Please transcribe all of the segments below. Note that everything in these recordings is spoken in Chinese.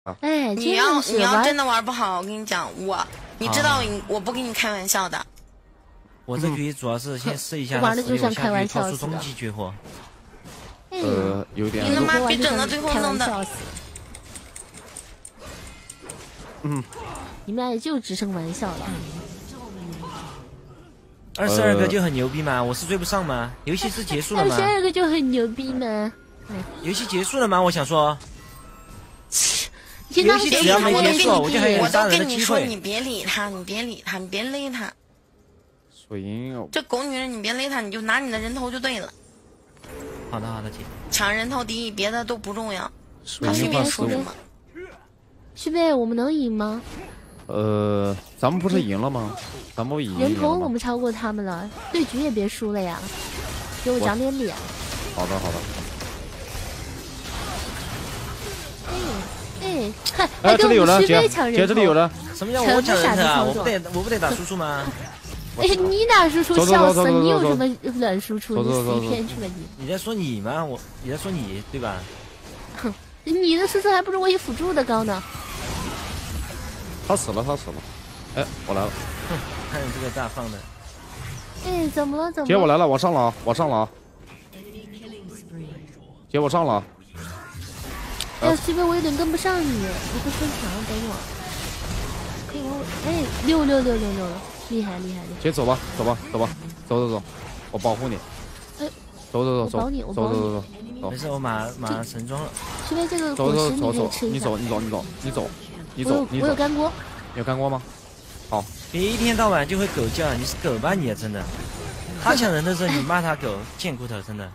哎， 你要真的玩不好，我跟你讲，你知道我不跟你开玩笑的。 我这局主要是先试一下， 玩的就像开玩笑似的。终极绝活。 有点。 你他妈别整到最后弄的。 你们俩也就只剩玩笑了。 22个就很牛逼吗？我是追不上吗？游戏是结束了吗 ？22个就很牛逼吗？ 游戏结束了吗？我想说。 游戏只要没结束，我就还有杀人的机会。 你别理他，你别理他，你别勒他。 水银， 这狗女人，你别勒他，你就拿你的人头就对了。 好的，好的，姐。 抢人头第一，别的都不重要。 他随便输嘛。 旭贝，我们能赢吗？ 咱们不是赢了吗？咱们赢。 人头我们超过他们了，对局也别输了呀，给我长点脸。 好的，好的。 哎， 这里有人， 姐， 这里有人。 什么叫我抢人头啊？我不得打输出吗？ 哎，你打输出笑死！你有什么乱输出？你死一片去吧你！ 你在说你吗？你在说你对吧？ 哼，你的输出还不如我一辅助的高呢。 他死了。哎，我来了。 哼，看你这个大放的。 哎，怎么了？ 姐，我来了，我上了啊！姐，我上了。 哎，旭贝，我有点跟不上你，你不分墙，等我。可以我，哎，6了，厉害！ 姐，走吧，走，我保护你。 哎， 走， 我保你。 没事，我马神装了。 旭贝，这个果实你可以吃一下。 你走。 我有干锅。 有干锅吗？好。 别一天到晚就会狗叫，你是狗吧你？真的。他抢人的时候你骂他狗，贱骨头，真的。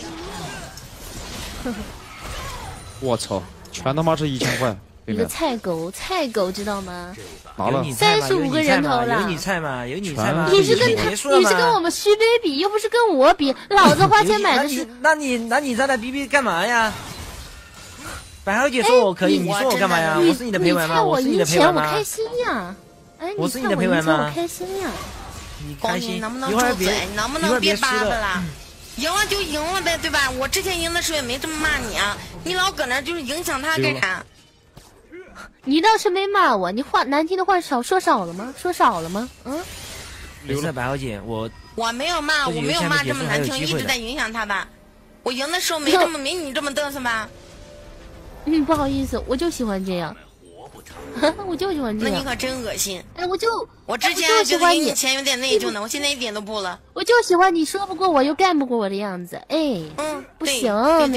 我操，全他妈是1000块！ 你个菜狗知道吗？ 拿了 35个人头了。 有你菜吗？ 你是跟我们虚杯比，又不是跟我比。老子花钱买的是。 那你在那逼逼干嘛呀？白浩姐说我可以，你说我干嘛呀？我是你的陪玩吗？ 我是你的陪玩吗？ 我开心呀！哎， 我是你的陪玩吗？ 我开心呀！ 你开心？ 能不能住嘴？能不能别叭叭了？赢了就赢了呗，对吧？我之前赢的时候也没这么骂你啊，你老搁那就是影响他干啥？ 你倒是没骂我，你话难听的话说少了吗？ 没事，白浩姐，我没有骂，我没有骂这么难听，一直在影响他吧？我赢的时候没你这么嘚瑟吧？ 不好意思，我就喜欢这样。我就喜欢这样。 那你可真恶心！ 哎， 我之前觉得以前有点内疚呢，我现在一点都不了。 我就喜欢你说不过我又干不过我的样子，哎，不行，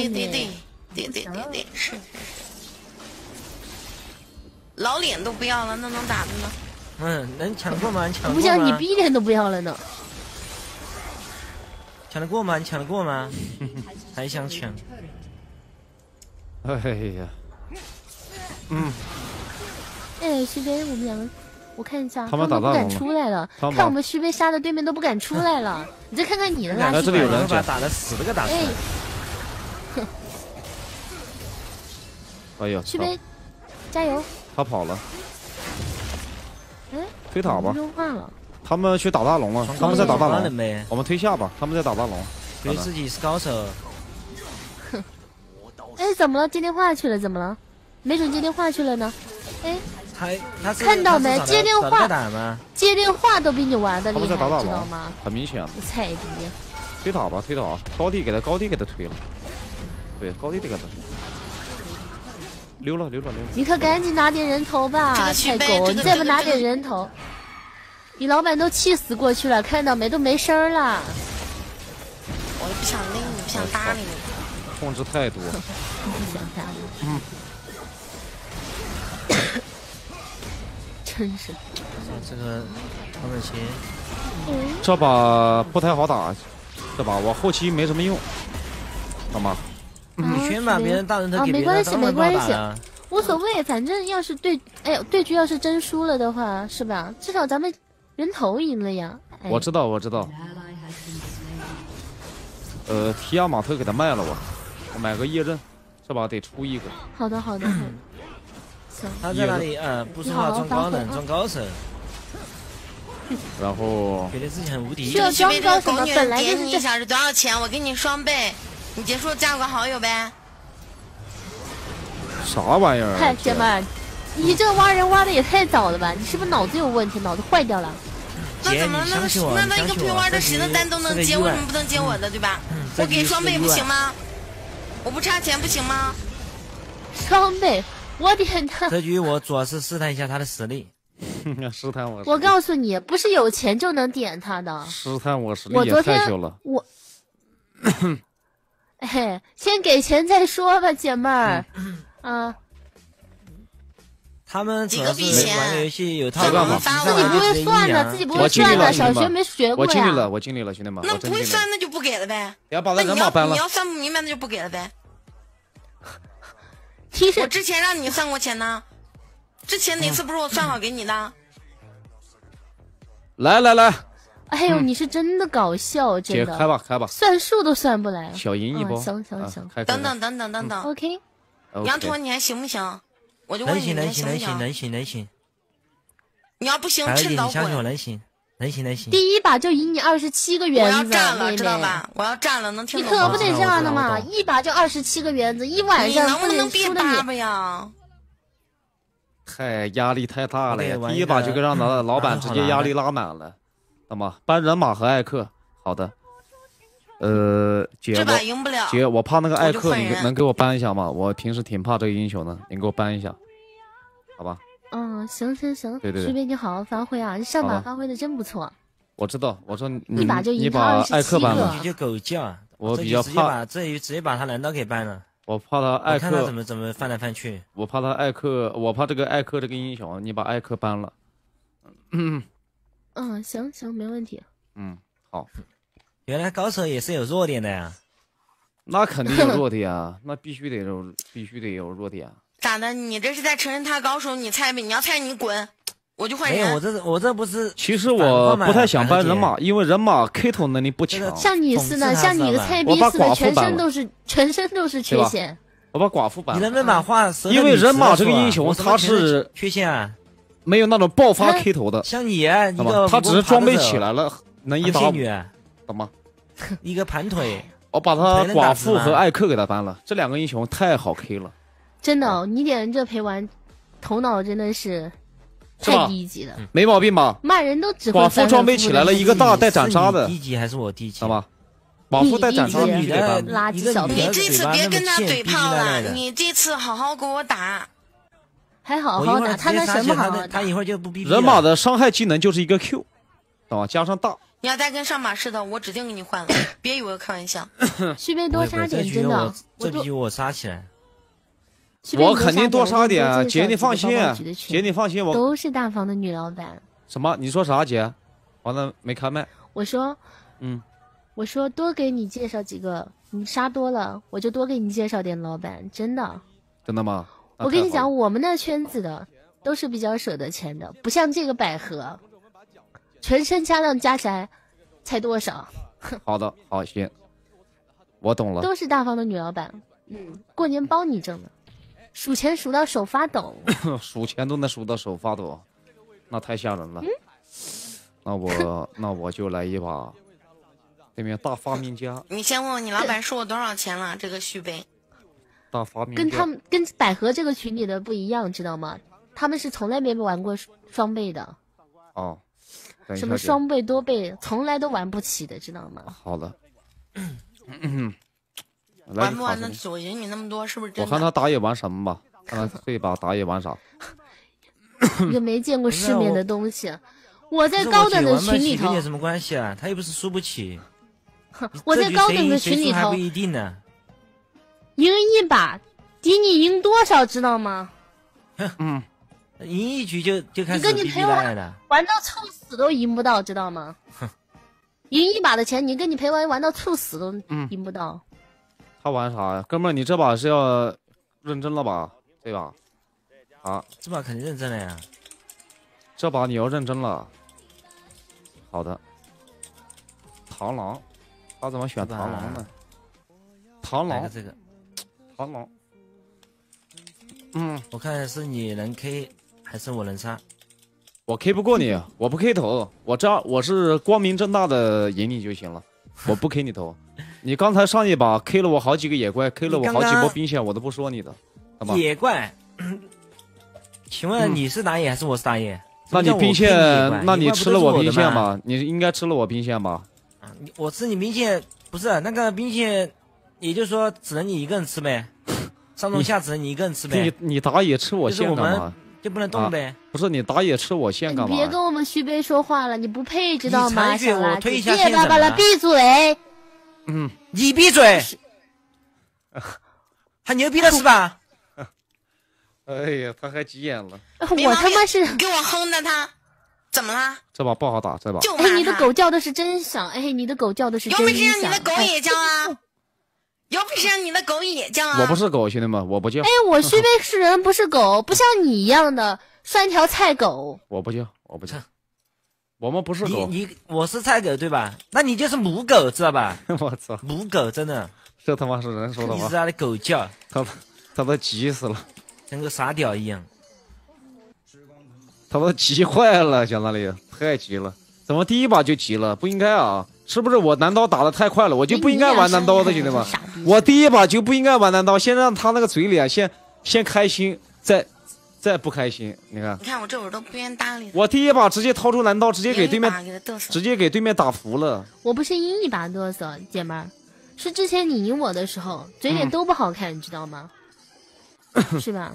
对，是。老脸都不要了，那能咋的呢？能抢过吗？ 不像你逼脸都不要了呢。 抢得过吗？你抢得过吗？还想抢？ 哎呀， 哎，徐飞，我们两个，我看一下， 他们不敢出来了，看我们徐飞杀的对面都不敢出来了。你再看看你的垃圾， 这里有人把打的死了个打死。 哎呀， 徐飞，加油！ 他跑了。 哎， 推塔吧。 说话了。 他们去打大龙了，他们在打大龙。我们推下吧，他们在打大龙。 觉得自己是高手。 哎，怎么了？接电话去了？怎么了？没准接电话去了呢。哎， 他看到没？接电话都比你玩的厉害，知道吗？ 很明显。 菜逼！ 推塔吧，高地给他推了。对，高地给他推。溜了。 你可赶紧拿点人头吧，菜狗！你再不拿点人头，你老板都气死过去了，看到没？都没声了。 我也不想勒你，不想搭理你。 控制太多。 不想搭理。真是。 这个他们先。 这把不太好打，这把我后期没什么用，好吗？ 你全把别人大人头给别人，没关系，无所谓，反正要是对局要是真输了的话，是吧？至少咱们人头赢了呀。 我知道。提亚马特给他卖了吧，我买个夜刃，这把得出一个。 好的。行。 他在那里不说话装高冷装高手， 然后觉得自己很无敌。 需要装高什么？本来就是你一下是多少钱？我给你双倍。你结束加个好友呗。 啥玩意儿？ 嗨，姐们儿，你这挖人挖的也太早了吧？你是不是脑子有问题，脑子坏掉了？ 那怎么那一个陪玩的谁的单都能接，为什么不能接我的，对吧？我给双倍不行吗？我不差钱不行吗？ 双倍，我点他。 这局我主要是试探一下他的实力。 试探我。 我告诉你，不是有钱就能点他的。 试探我实力我昨天也太秀了。 嘿，先给钱再说吧，姐妹儿。啊。 他们主要是玩游戏有套路， 自己不会算的，自己不会算的，小学没学过呀。 我尽力了，我尽力了，兄弟们。 那不会算那就不给了呗。 不要把那人马搬了。 你要算不明白那就不给了呗。 提示我之前让你算过钱呢，之前哪次不是我算好给你的？ 来来来。 哎呦，你是真的搞笑，真的。 姐开吧开吧。 算数都算不来。 小赢一波。 行。 等等。 OK。 羊驼，你还行不行？我就问你， 能行。 你要不行，趁早滚。 你相信我，能行。 第一把就赢你27个圆子， 我要占了，知道吧？我要占了，能听懂吗？ 你可不得这样的嘛！一把就27个圆子，一晚上你能不能别叭叭呀？ 太压力太大了呀！第一把就让老板直接压力拉满了，懂吗？搬人马和艾克，好的。姐， 这把赢不了。 姐，我怕那个艾克，你能给我搬一下吗？我平时挺怕这个英雄的，你给我搬一下，好吧？ 行。 对。 徐斌，你好好发挥啊！你上把发挥的真不错。 我知道，我说一把就赢把艾克搬了， 就狗叫。 我比较怕这局直接把他人都给搬了。 我怕他艾克， 看他怎么翻来翻去。 我怕他艾克，我怕这个艾克这个英雄，你把艾克搬了。 行，没问题。 好。 原来高手也是有弱点的呀。 那肯定有弱点啊，那必须得有弱点。 咋的？你这是在承认他高手？你猜呗？你要猜你滚，我就换人。 没有，我这不是。 其实我不太想搬人马，因为人马 K 头能力不强。 像你似的，像你个菜逼似的，全身都是缺陷。 我把寡妇搬了。 你能不能把话说？ 因为人马这个英雄他是缺陷啊， 没有那种爆发 K 头的。 像你啊， 他只是装备起来了，能一打 5， 懂吗？ 一个盘腿。 我把他寡妇和艾克给他搬了，这两个英雄太好 K 了。 真的，你点这陪玩，头脑真的是太低级了， 没毛病吧？ 骂人都只会。 寡妇装备起来了一个大带斩杀的， 低级还是我低级？ 好吧？寡妇带斩杀必须得搬。 垃圾小你这次别跟他嘴炮了，你这次好好给我打。 还好好打，他那什么好？ 他一会儿就不逼。 人马的伤害技能就是一个 Q， 懂吗？加上大。 你要再跟上把似的，我指定给你换了，别以为我开玩笑。 徐飞多杀点，真的。 这局我杀起来。 我肯定多杀点，姐你放心，姐你放心，我都是大方的女老板。 什么？你说啥，姐？完了没开麦。 我说，我说多给你介绍几个，你杀多了，我就多给你介绍点老板，真的。 真的吗？ 我跟你讲，我们那圈子的都是比较舍得钱的，不像这个百合。全身家当加起来才多少？ 好的，好行，我懂了。 都是大方的女老板，过年包你挣的，数钱数到手发抖， 数钱都能数到手发抖，那太吓人了。那我就来一把对面大发明家。 你先问问你老板收我多少钱了？这个续杯。 大发明家跟百合这个群里的不一样，知道吗？他们是从来没玩过双倍的。 哦。 什么双倍多倍从来都玩不起的，知道吗？ 好的。 玩不玩得起？我赢你那么多，是不是真的？ 我看他打野玩什么吧，看他这把打野玩啥。 一个没见过世面的东西。我在高等的群里头有什么关系啊？他又不是输不起。 我在高等的群里头还不一定呢。 赢一把抵你赢多少，知道吗？ 赢一局就开始跟你陪玩到猝死都赢不到，知道吗？赢一把的钱，你跟你陪玩到猝死都赢不到。 他玩啥呀，哥们儿？你这把是要认真了吧？对吧？啊， 这把肯定认真了呀。 这把你要认真了。好的。螳螂，他怎么选螳螂呢？螳螂这个， 螳螂。 我看是你能 K。还是我能杀， 我 K 不过你，我不 K 头，我是光明正大的赢你就行了，我不 K 你头。你刚才上一把 K 了我好几个野怪，K 了我好几波兵线，我都不说你的。 野怪，请问你是打野还是我是打野？ 那你兵线，那你吃了我兵线吧？你应该吃了我兵线吧？ 我吃你兵线，不是那个兵线，也就是说只能你一个人吃呗，上中下只能你一个人吃呗。 你打野吃我线干嘛？ 就不能动呗？ 不是你打野吃我线干嘛？ 你别跟我们续杯说话了，你不配知道吗？ 小垃圾，别巴巴了，闭嘴！ 你闭嘴！还牛逼了是吧？ 哎呀，他还急眼了。 我他妈是给我哼的他，怎么了？ 这把不好打，这把。 哎，你的狗叫的是真响！哎，你的狗叫的是真响！ 有本事让你的狗也叫啊！有本事让你的狗也叫啊！ 我不是狗，兄弟们，我不叫。 哎，我续杯是人，不是狗，不像你一样的拴条菜狗。 我不叫，我不叫。我们不是狗。 我是菜狗对吧？那你就是母狗知道吧？ 我操， 母狗真的。 这他妈是人说的话。 你是他的狗叫， 他都急死了， 跟个傻屌一样。 他都急坏了，讲道理太急了，怎么第一把就急了？不应该啊！是不是我男刀打的太快了？我就不应该玩男刀的，兄弟们！我第一把就不应该玩男刀，先让他那个嘴脸先开心，再不开心。你看我这会儿都不愿搭理。 我第一把直接掏出男刀，直接给对面打服了。 我不是一把嘚瑟，姐们儿，是之前你赢我的时候，嘴脸都不好看，你知道吗？是吧？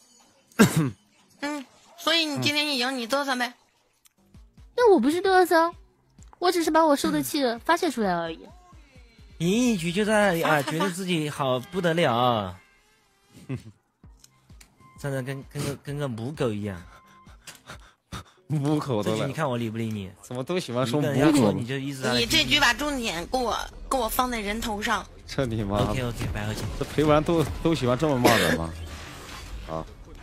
所以你今天一赢，你嘚瑟呗。 那我不是嘚瑟，我只是把我受的气发泄出来而已。 赢一局就在啊，觉得自己好不得了，真的跟个母狗一样。 母狗的了， 你看我理不理你？ 怎么都喜欢说母狗？ 你就一直你这局把重点给我放在人头上。 这你妈 ！OK， 白合情。 这陪玩都喜欢这么骂人吗？啊！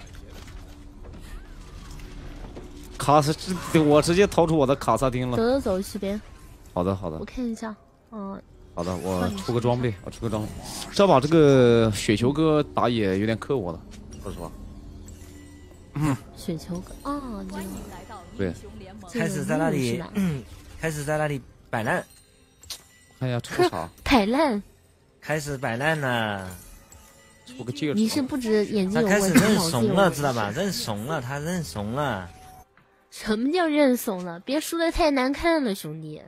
卡斯，我直接掏出我的卡萨丁了。 走去边。 好的。 我看一下， 好的，我出个装备，这把这个雪球哥打野有点克我了，说实话。 雪球哥， 对， 开始在那里摆烂。 哎呀，出啥？ 摆烂。 开始摆烂了。 出个戒指。 你是不止眼睛有问题，他开始认怂了， 知道吧？认怂了，他认怂了。 什么叫认怂了？别输的太难看了，兄弟。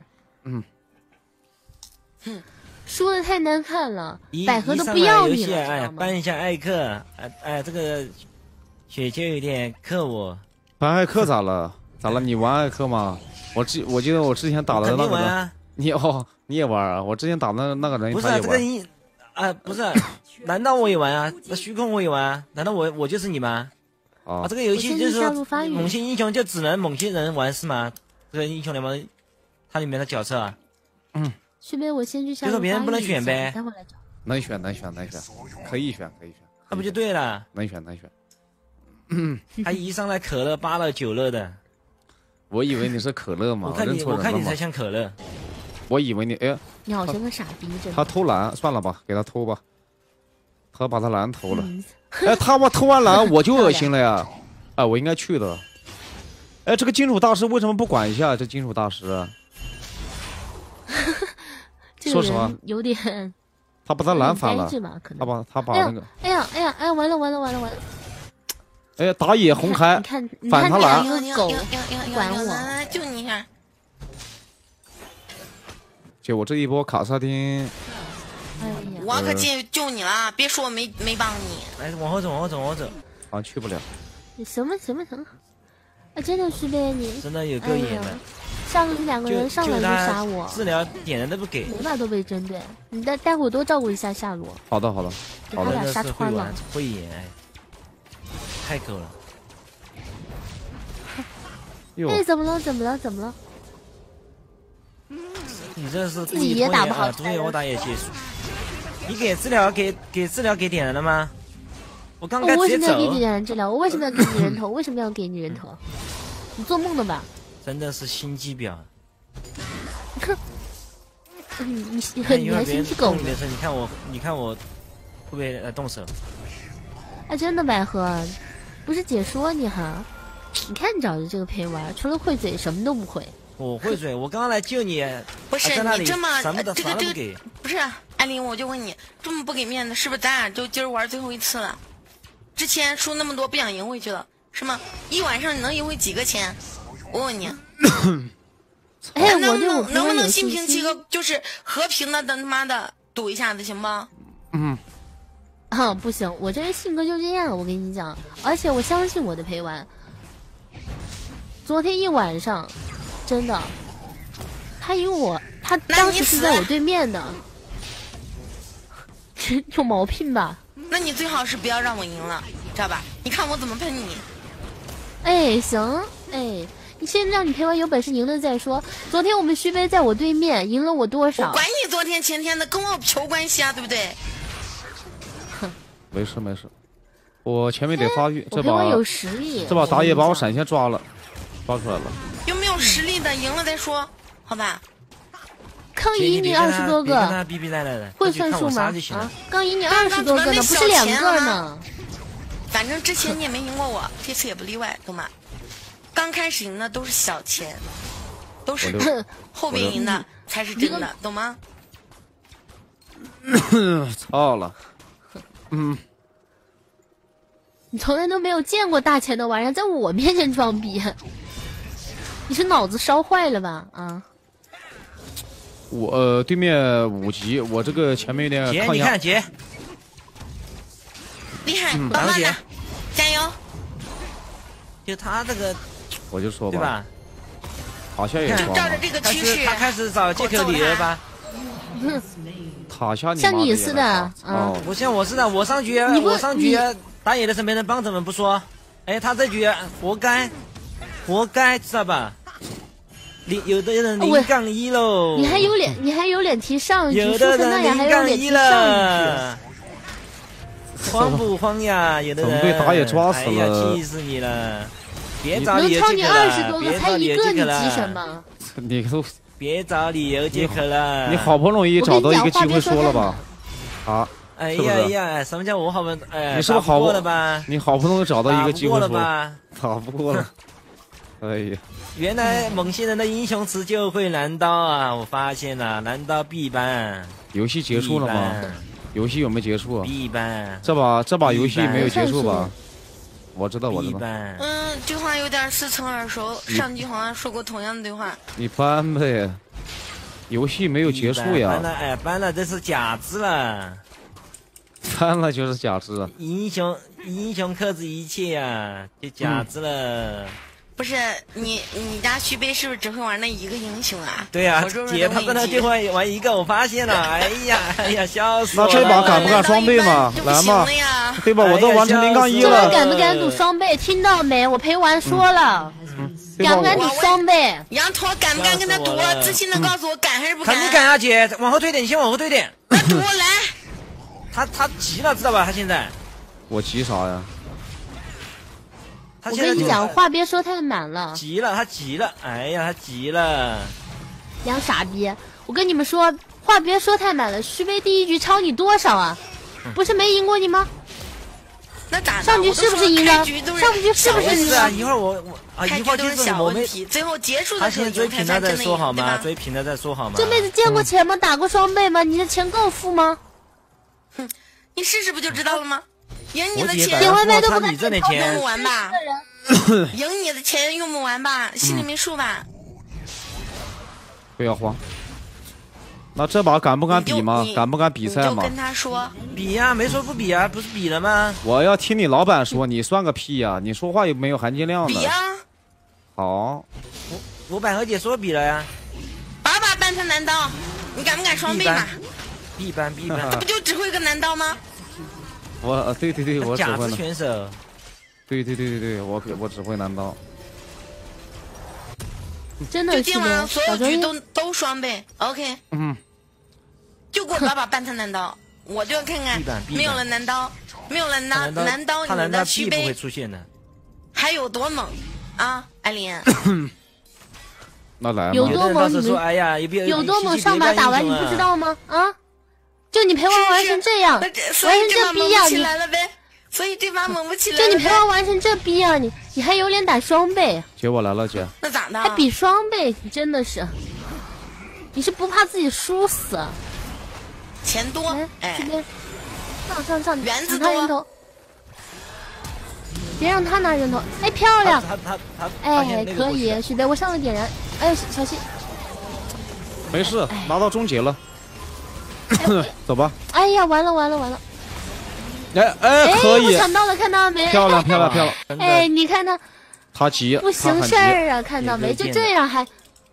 输的太难看了，百合都不要你了。 哎，搬一下艾克，哎，这个雪球有点克我。 搬艾克咋了？你玩艾克吗？我记得我之前打的那个人，你也玩啊？我之前打的那个人不是这个不是，难道我也玩啊？那虚空我也玩啊？难道我就是你吗？这个游戏就是说猛禽英雄就只能猛禽人玩是吗？这个英雄联盟它里面的角色啊。 顺便我先去下。 就说别人不能选呗。 待会来找。 能选，可以选。 那不就对了？ 能选。 他一上来可乐8了9了的。 我以为你是可乐嘛， 我看你才像可乐。 我以为你你好像个傻逼，真的。 他偷蓝，算了吧，给他偷吧。他把他蓝偷了。他把偷完蓝我就恶心了呀！哎，我应该去的。哎，这个金属大师为什么不管一下？这金属大师，说实话， 有点。 他把他蓝反了，他把那个。 哎呀，完了！ 哎，打野红开，反他蓝。 狗管我， 救你一下。 就我这一波卡萨丁。 我可救你了，别说我没帮你。 来，往后走。 好像去不了。 什么？啊，真的是被你。 真的有够野的。 上次2个人上来就杀我， 治疗点的都不给， 每把都被针对。你待会多照顾一下夏洛。 好的。 给他俩杀穿了。 会演，太狗了。 哎，怎么了？ 你这是自己也打不好， 主野我打野结束。你给治疗给点人了吗？我刚该直接走。 我为什么要给你人治疗？我为什么要给你人头？为什么要给你人头？你做梦的吧？ 真的是心机婊。 哼，你还心机狗？ 你看我会不会来动手？ 啊，真的百合，不是姐说你哈，你看你找的这个陪玩，除了会嘴什么都不会。 我会嘴，我刚刚来救你， 不是你这么什么的啥都不给。 不是艾琳，我就问你，这么不给面子，是不是咱俩就今儿玩最后一次了？ 之前输那么多不想赢回去了，是吗？一晚上你能赢回几个钱？我问你。 哎， 能不能心平气和，就是和平的他妈的赌一下子，行吗？ 不行，我这人性格就这样，我跟你讲，而且我相信我的陪玩。昨天一晚上，真的，他赢我，他当时是在我对面的，有毛病吧？ 那你最好是不要让我赢了，知道吧？你看我怎么喷你。 哎，行，哎。你先让你陪玩，有本事赢了再说。昨天我们续杯在我对面，赢了我多少？ 我管你昨天前天的，跟我球关系啊，对不对？ 哼， 没事没事，我前面得发育。这把有实力， 这把打野把我闪现抓了，抓出来了。 有没有实力的，赢了再说，好吧？ 刚赢你20多个，会算数吗？啊，刚赢你20多个呢，不是2个呢。 反正之前你也没赢过我，这次也不例外，懂吗？刚开始赢的都是小钱，都是后面赢的才是真的，懂吗？ 操了， 你从来都没有见过大钱的玩意儿在我面前装逼，你是脑子烧坏了吧？啊！ 我对面5级，我这个前面有点抗压。 你看姐， 厉害，棒棒的，加油！ 就他这个。 我就说吧， 对吧？ 塔下也就照着这个趋势， 他开始找借口理由吧。 塔下像你似的， 不像我似的，我上局打野的时候没人帮，怎么不说？哎，他这局活该，知道吧？有的人0杠1喽。 你还有脸提上局？ 有的人0杠1了。慌不慌呀？有的人被打野抓死了， 哎呀，气死你了！别找理由能超你20多个，才一个，你急什么？ 你都别找理由借口了。 你好不容易找到一个机会说了吧？啊， 哎呀，什么叫我好不容易？哎， 你是不是好过了吧？ 你好不容易找到一个机会说吧？ 打不过了。哎呀， 原来某些人的英雄词就会蓝刀啊！我发现了，蓝刀 B 班。 游戏结束了吗？游戏有没有结束啊 ？B 班。 这把游戏没有结束吧？我知道。 这话有点似曾耳熟，上集好像说过同样的对话。 你搬呗，游戏没有结束呀。 搬了，这是假肢了。 搬了就是假肢。 英雄克制一切呀，就假肢了。 不是你家徐杯是不是只会玩那一个英雄啊？ 对呀，姐他跟他就会玩一个，我发现了。哎呀，笑死我了！ 那这把敢不敢双倍嘛？来嘛，对吧？我都完成0杠1了。 敢不敢赌双倍？听到没？我陪玩说了，敢不敢赌双倍？ 羊驼敢不敢跟他赌？自信的告诉我，敢还是不敢？ 肯定敢啊，姐，往后退点，你先往后退点。 那赌来。 他急了，知道吧？他现在。 我急啥呀？ 我跟你讲，话别说太满了。 急了，他急了，哎呀，他急了。 两傻逼！我跟你们说，话别说太满了。徐杯第1局超你多少啊？不是没赢过你吗？ 那咋？ 上局是不是赢的？上局是不是赢的？ 一会儿我一会儿就是小问题，最后结束的时候他先追平了再说好吗？追平了再说好吗？ 这辈子见过钱吗？打过双倍吗？你的钱够付吗？ 哼，你试试不就知道了吗？赢你的钱， 点外卖都不敢挣用不完吧？赢你的钱用不完吧？心里没数吧？ 不要慌。那这把敢不敢比吗？敢不敢比赛吗？ 就跟他说比呀，没说不比啊，不是比了吗？ 我要听你老板说，你算个屁呀！你说话有没有含金量的？ 比呀。 好。 我板和姐说比了呀。 把搬成男刀，你敢不敢双倍嘛 ？B 班。 那不就只会个男刀吗？ 对，我假肢选手。 对，我只会男刀。 真的是今晚所有局都双倍 ，OK。就给我把搬成男刀，我就要看看没有了男刀，没有了男刀，你的徐杯不会出现的， 还有多猛啊，艾琳。 那来有多猛？你们有多猛？上把打完你不知道吗？啊！就你陪玩成这样，玩成这逼样， 你来了呗。所以这把猛不起来。 就你陪玩成这逼样，你还有脸打双倍？ 姐，我来了，姐。 那咋的？ 还比双倍？你真的是，你是不怕自己输死？ 钱多，哎， 这边上， 园子多。 别让他拿人头。哎，漂亮！ 他哎，可以，许飞，我上了点燃。哎呦，小心！ 没事，拿到终结了。走吧。 哎呀，完了完了完了！ 哎，可以！ 我抢到了，看到没？ 漂亮漂亮漂亮！ 哎，你看他急， 不行事儿啊，看到没？就这样还。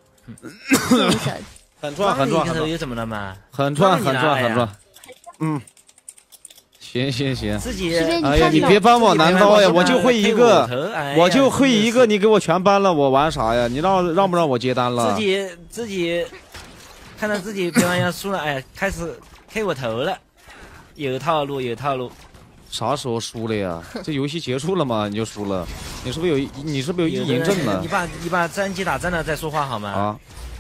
很赚很赚， 有怎么了嘛？ 很赚很赚很赚。嗯。行行行， 自己哎呀，你别搬我男刀呀，我就会一个，我就会一个，你给我全搬了，我玩啥呀？你让不让我接单了？ 自己看到自己别玩要输了，哎，开始 K 我头了，有套路有套路。 啥时候输了呀？这游戏结束了吗？你就输了？你是不是有阴影症呢？ 你把战机打战了再说话好吗？啊，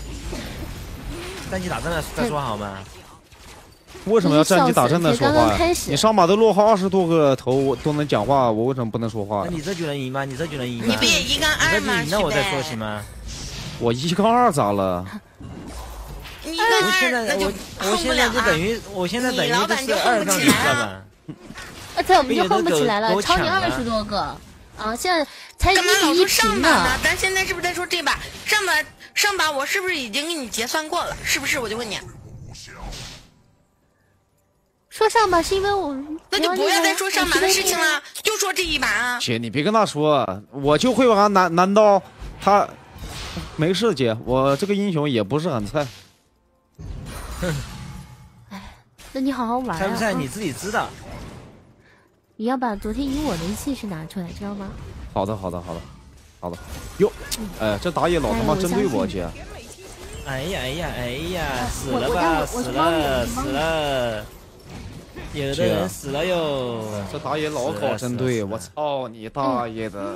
战机打战了再说好吗？ 为什么要战机打阵的说话呀？你上把都落后20多个头，我都能讲话，我为什么不能说话？ 那你这局能赢吗？你这局能赢吗？ 你不也1杠2吗？ 那我再说行吗？ 我1杠2咋了？ 你1杠2那就我现在就等于就是2杠0了吧？ 对，我们就混不起来了，超你20多个啊！现在才干嘛老说上把呢？ 咱现在是不是在说这把？上把我是不是已经给你结算过了？是不是？我就问你。 说上把是因为我， 那就不要再说上把的事情了，就说这一把啊。 姐，你别跟他说，我就会玩男刀，他没事姐，我这个英雄也不是很菜。 哎，那你好好玩啊。 菜不菜你自己知道。 你要把昨天赢我的气势拿出来，知道吗？ 好的。哟，哎，这打野老他妈针对我姐。 哎呀，死了吧，死了。有的人死了哟， 这打野老搞针对，我操你大爷的！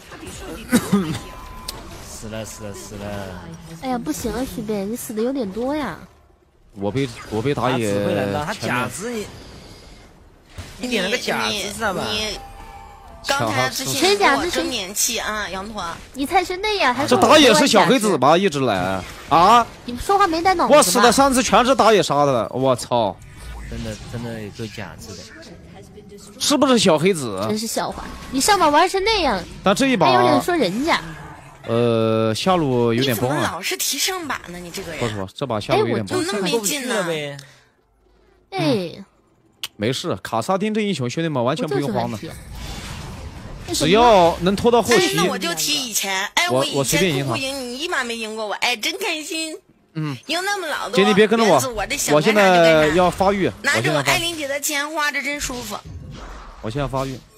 死了！ 哎呀，不行啊，许贝，你死的有点多呀。 我被打野指挥难道他假子你点了个假子知道吧？ 你刚才之前给我争点气啊，羊驼。 你才是那样，还这打野是小黑子吧？一直来啊！ 你说话没带脑子。 我死的3次全是打野杀的，我操！ 真的有个假字的， 是不是小黑子？ 真是笑话！你上把玩成那样， 但这一把还有脸说人家？ 下路有点崩啊！ 你怎么老是提上把呢？你这个人。 不，这把下路有点崩。 怎么那么没劲呢？ 哎， 没事，卡萨丁这英雄，兄弟们完全不用慌的，只要能拖到后期。 那我就提以前，哎， 我以随便赢他。 不赢你一把没赢过我，哎，真开心。赢那么老多， 姐你别跟着我现在要发育， 拿着我艾琳姐的钱花着真舒服。 我现在发育。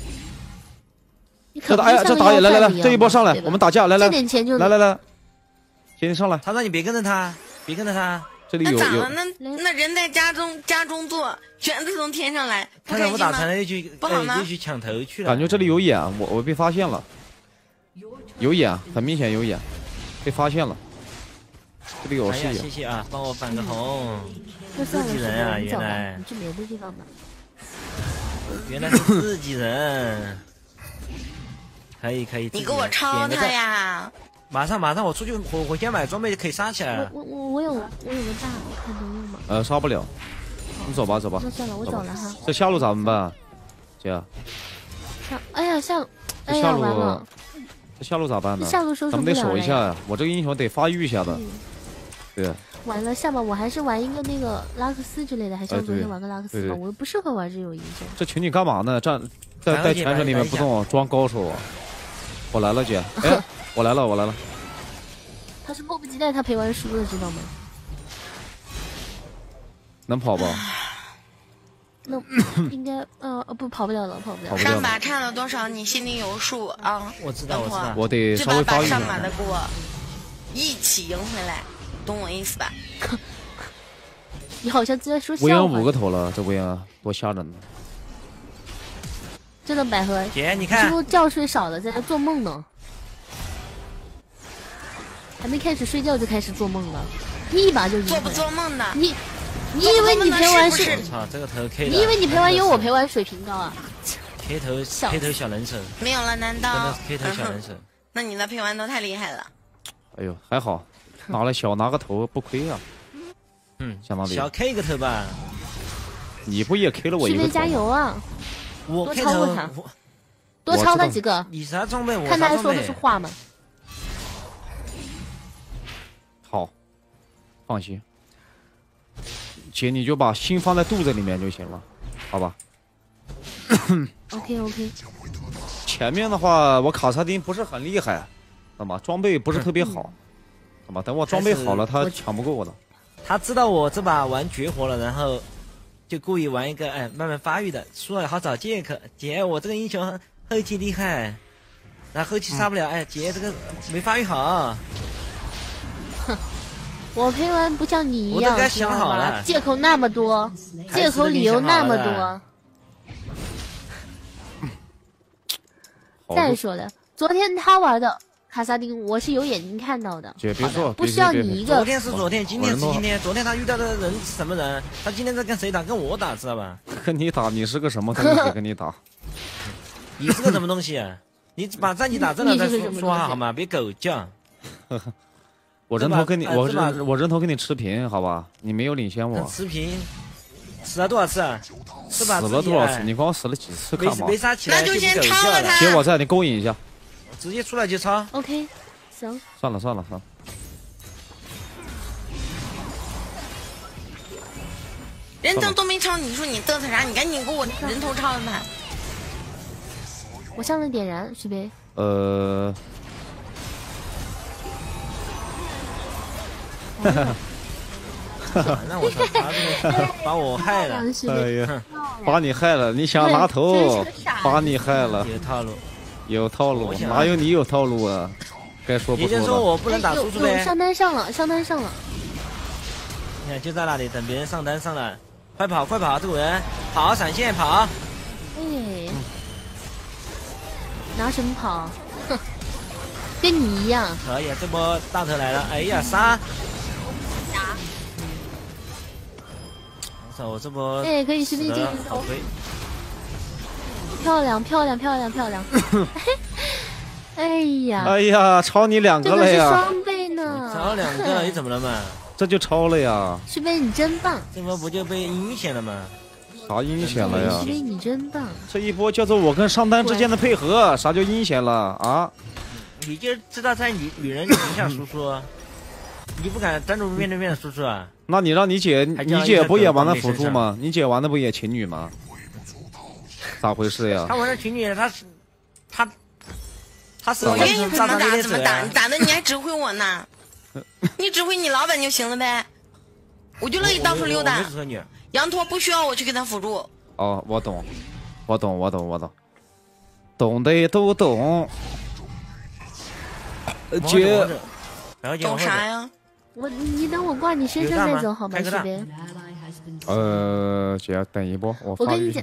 这打野来，这一波上来，我们打架来，姐你上来。 他让你别跟着他， 这里有。 那咋了？那人在家中坐，卷子从天上来， 看到我打残了又去抢头去了。 感觉这里有眼，我被发现了，有眼，很明显有眼，被发现了。这里有视野。 谢谢啊，帮我反个红。 自己人啊，原来。 你去别的地方吧。 原来是自己人。可以。 你给我抄他呀！ 马上，我出去，我先买装备就可以杀起来了。 我有个大，我看能用吗？ 杀不了。你走吧。 那算了，我走了哈。 这下路咋办，姐？ 哎呀，下路完了。 这下路咋办呢？ 下路收拾不了。 咱们得守一下呀，我这个英雄得发育一下的。对。 完了，下把我还是玩一个那个拉克斯之类的，还是昨天玩个拉克斯吧。我不适合玩这种英雄。 这群你干嘛呢？在全程里面不动，装高手。我来了，姐。哎，我来了。 他是迫不及待，他陪玩输了，知道吗？ 能跑吧？ 那应该不跑不了了。 上把差了多少？你心里有数啊！ 我知道。 我得稍微发育一下。 上把的给我一起赢回来，懂我意思吧？ 你好像在说笑话。 无言5个头了，这无言多吓人呢！ 真的百合姐，你看， 是不是觉睡少了，在这做梦呢？还没开始睡觉就开始做梦了，一把就赢。 做不做梦呢？ 你以为你陪玩是？ 操，这个头 K 你以为你陪玩有我陪玩水平高啊 ？K 头小能手没有了，难道？ 真的 K 头小能手。 那你的陪玩都太厉害了。 哎呦，还好，拿个头不亏啊。相当于小 K 个头吧。 你不也 K 了我一个头？ 加油啊！ 我多超过他。 多抄他几个。 你啥装备？ 看他还说的是话吗？ 好，放心，姐你就把心放在肚子里面就行了，好吧 ？OK。 前面的话，我卡萨丁不是很厉害，知道吗？装备不是特别好，知道吗？等我装备好了，他抢不过我的。 他知道我这把玩绝活了，然后就故意玩一个慢慢发育的，输了好找借口。姐，我这个英雄后期厉害，然后后期杀不了。姐这个没发育好。 哼，我陪玩不像你一样， 我都该想好了， 借口那么多，借口理由那么多。再说了，昨天他玩的卡萨丁，我是有眼睛看到的。 姐别说， 不需要你一个。 昨天是昨天，今天是今天。昨天他遇到的人是什么人？他今天在跟谁打？跟我打，知道吧？ 跟你打，你是个什么东西？跟你打， 你是个什么东西？你把战绩打正了再说话好吗？别狗叫。 我人头跟你，我人头跟你持平，好吧？你没有领先我。 持平。死了多少次啊？ 死了多少次？你光死了几次？干嘛？ 没杀起来那就先抄了他。 姐我在，你勾引一下。 直接出来就抄。 OK， 行。 算了。 人头都没抄，你说你嘚瑟啥？你赶紧给我人头抄了他。 我上了点燃，徐杯。 那我操，他这个把我害了！ 哎呀，把你害了！你想拿头，把你害了。有套路，哪有你有套路啊？该说不说了。 也就是说我不能打输出呗。 上单上了。 你看就在那里等别人上单上了，快跑！这个人跑闪现跑。 哎，拿什么跑？哼，跟你一样。 可以，这波大头来了！哎呀，杀！我这波可以是不是这个好亏？ 漂亮！哎呀，超你2个了呀！ 这个是双倍呢， 超2个你怎么了嘛？ 这就超了呀！ 徐杯你真棒！ 这波不就被阴险了吗？ 啥阴险了呀？ 徐杯你真棒！ 这一波叫做我跟上单之间的配合，啥叫阴险了啊？ 你就知道在女人形象输出，你不敢单独面对面的输出啊？ 那你让你姐不也玩的辅助吗？你姐玩的不也情侣吗？咋回事呀？ 他玩的情侣，他是我愿意怎么打怎么打，你打的你还指挥我呢？你指挥你老板就行了呗，我就乐意到处溜达。羊驼不需要我去给他辅助。 哦，我懂，懂的都懂。姐， 懂啥呀？ 你等我挂你身上再走好吗？这边。 姐，等一波， 我跟你讲。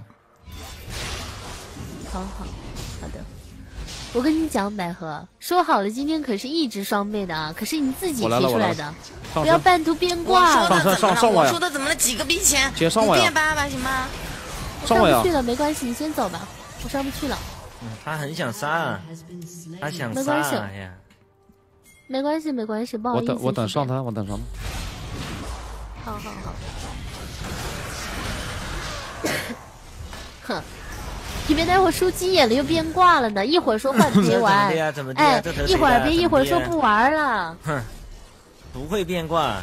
好的。我跟你讲，百合，说好了今天可是一直双倍的啊，可是你自己提出来的，不要半途变卦。 我说的怎么了？几个币钱？ 姐上我呀！ 变8吧，行吗？ 上不去了，没关系，你先走吧，我上不去了。 他很想杀，他想杀呀。 没关系，不好意思。 我等上他。 好。哼，你别待会儿输急眼了又变卦了呢，一会儿说换陪玩，一会儿说不玩了。 哼，不会变卦，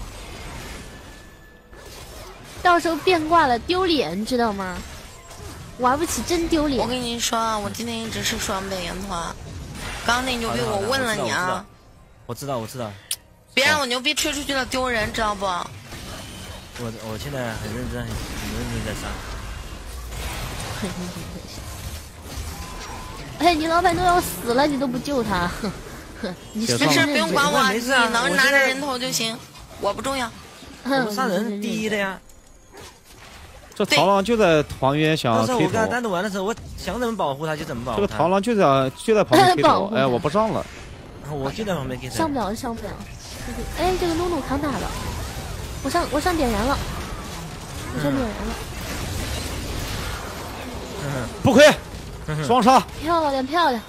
到时候变卦了丢脸，知道吗？玩不起真丢脸。 我跟你说，我今天一直是双倍羊驼，刚刚那牛逼我问了你啊。 我知道， 别让我牛逼吹出去了丢人，知道不？ 我现在很认真在杀。 哎，你老板都要死了，你都不救他，你没事不用管我，你能拿着人头就行，我不重要。 我杀人第一的呀。 这螳螂就在旁边想推头。 我跟他单独玩的时候，我想怎么保护他就怎么保护他。 这个螳螂就在旁边推头，哎，我不上了。 我就在旁边给他。 上不了。哎，这个诺诺扛打了，我上点燃了， 不亏，双杀， 漂亮。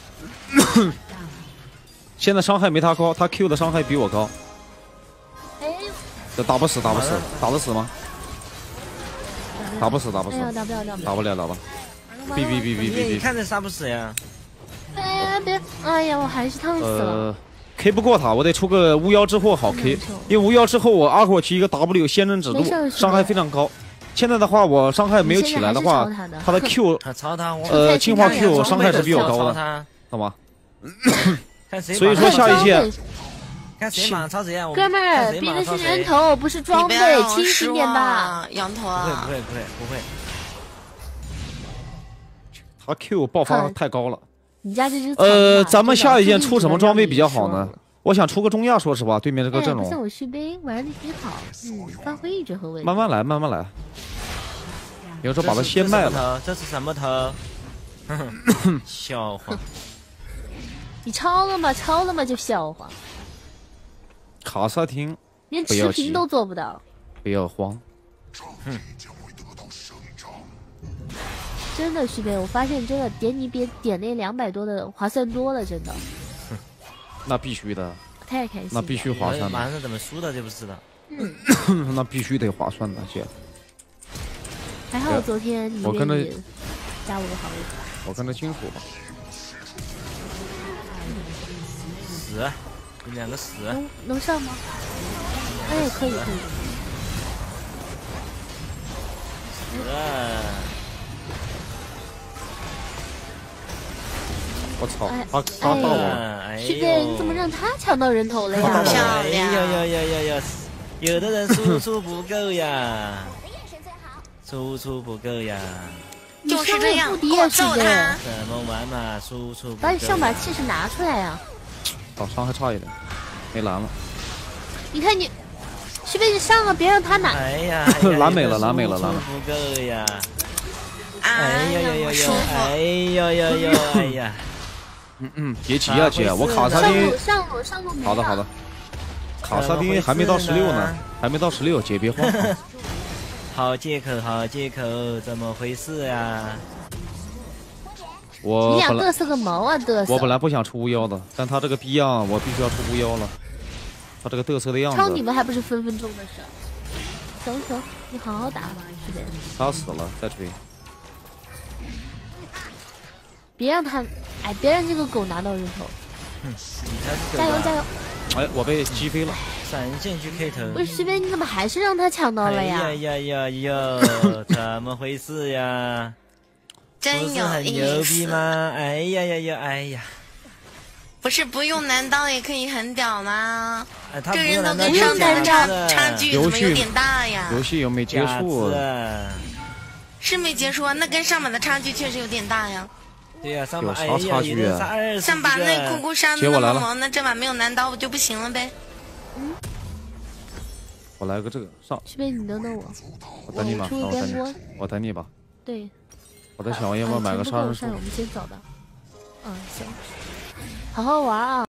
现在伤害没他高，他 Q 的伤害比我高。 哎， 这打不死，打得死吗？打不死。 哎呀，打不了。 你看着杀不死呀？ 哎别！哎呀，我还是烫死了。 K 不过他，我得出个巫妖之祸好 K， 因为巫妖之后我阿火去一个 W 仙人指路，伤害非常高。现在的话，我伤害没有起来的话，他的 Q 进化 Q 伤害是比较高的，懂吗？所以说下一届。 看谁马上抄谁啊！ 哥们儿，比的是人头，不是装备，清醒点吧！ 羊头啊！ 不会。 他 Q 爆发太高了。 你家这只咱们下一件出什么装备比较好呢？我想出个中亚，说实话，对面这个阵容。 不像我续杯玩的挺好，发挥一直很稳。 慢慢来。有时候把它先卖了。 这是什么头？笑话。 你超了吗？就笑话。 卡萨汀连持平都做不到， 不要慌。 真的，徐北，我发现真的点你比点那200多的划算多了，真的。 那必须的。 太开心。 那必须划算的。 马上怎么输的就不知道。 那必须得划算的，姐。 还好昨天你愿意加我个好友。 我跟着金属吧。 死。你2个死， 能上吗？哎，可以。 我操！他到我！ 徐贝，你怎么让他抢到人头了呀？ 漂亮！ 有的人输出不够呀，输出不够呀。 就是这样， 我揍他！ 怎么玩嘛？输出不够。 把你上把气势拿出来呀！ 伤害差一点，没蓝了。 你看你，徐贝，你上啊，别让他拿。 哎呀， 蓝没了。 不够呀！哎呀！ 别急啊，姐，我卡萨丁。 上路。 好的。卡萨丁还没到16呢，还没到16，姐别慌。 好借口，怎么回事呀？ 你俩嘚瑟个毛啊，嘚瑟！ 我本来不想出巫妖的，但他这个逼样，我必须要出巫妖了。他这个嘚瑟的样子， 抄你们还不是分分钟的事。行，你好好打吧，徐北。 他死了，再追。 别让这个狗拿到人头。加油！ 哎，我被击飞了。 闪现去 K 头。 喂，徐北，你怎么还是让他抢到了呀？ 怎么回事呀？ 真有很牛逼吗？哎呀！ 不是不用男刀也可以很屌吗？ 这人都跟上单差距怎么有点大呀？ 游戏又没结束， 是没结束啊，那跟上把的差距确实有点大呀。 对呀，上把有啥差距啊？ 上把那酷酷杀的那么猛，那这把没有男刀不就不行了呗？ 我来个这个上。 徐北，你等等我。 我等你吧，我等你吧。 对。 我在想，我要不要买个杀人术？ 我们先走的。行。好好玩啊！